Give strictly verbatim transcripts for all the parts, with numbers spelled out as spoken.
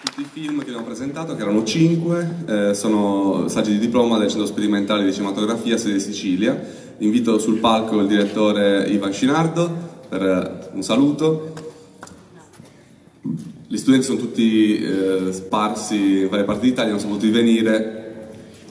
tutti i film che abbiamo presentato, che erano cinque, eh, sono saggi di diploma del Centro Sperimentale di Cinematografia sede Sicilia. Invito sul palco il direttore Ivan Scinardo per un saluto. Gli studenti sono tutti eh, sparsi in varie parti d'Italia, non sono potuti venire.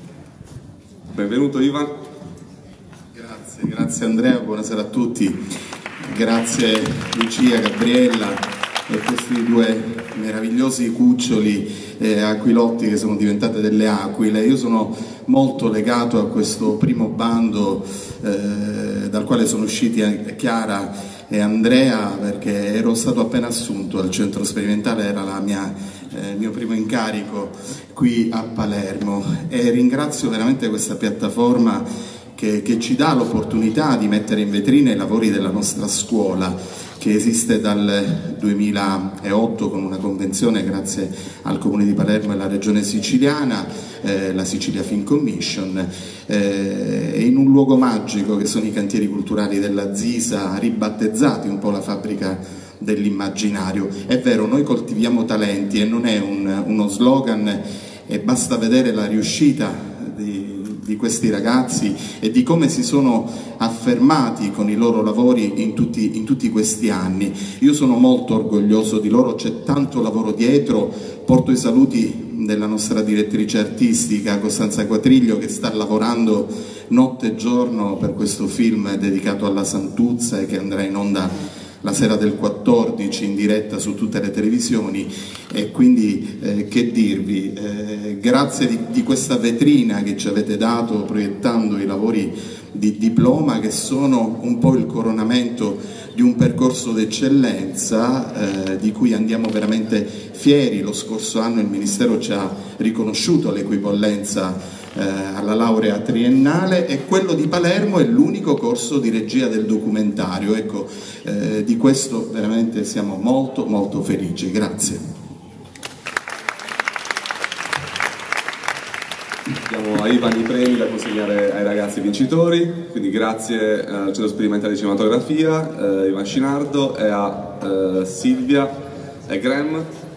Benvenuto Ivan. Grazie, grazie Andrea, buonasera a tutti. Grazie Lucia, Gabriella e questi due meravigliosi cuccioli eh, aquilotti che sono diventate delle aquile. Io sono molto legato a questo primo bando eh, dal quale sono usciti Chiara e Andrea, perché ero stato appena assunto al centro sperimentale, era la mia, eh, il mio primo incarico qui a Palermo, e ringrazio veramente questa piattaforma che, che ci dà l'opportunità di mettere in vetrina i lavori della nostra scuola, che esiste dal duemilaotto con una convenzione grazie al Comune di Palermo e alla Regione Siciliana, eh, la Sicilia Film Commission, eh, e in un luogo magico che sono i cantieri culturali della Zisa, ribattezzati un po' la fabbrica dell'immaginario. È vero, noi coltiviamo talenti e non è un, uno slogan, e basta vedere la riuscita di di questi ragazzi e di come si sono affermati con i loro lavori in tutti, in tutti questi anni. Io sono molto orgoglioso di loro, c'è tanto lavoro dietro. Porto i saluti della nostra direttrice artistica Costanza Quatriglio, che sta lavorando notte e giorno per questo film dedicato alla Santuzza e che andrà in onda la sera del quattordici in diretta su tutte le televisioni. E quindi eh, che dirvi, eh, grazie di, di questa vetrina che ci avete dato proiettando i lavori di diploma, che sono un po' il coronamento di un percorso d'eccellenza eh, di cui andiamo veramente fieri. Lo scorso anno il Ministero ci ha riconosciuto l'equipollenza Eh, alla laurea triennale, e quello di Palermo è l'unico corso di regia del documentario. Ecco, eh, di questo veramente siamo molto molto felici. Grazie. Diamo a Ivan i premi da consegnare ai ragazzi vincitori, quindi grazie al Centro Sperimentale di Cinematografia, eh, Ivan Scinardo, e a eh, Silvia e Graham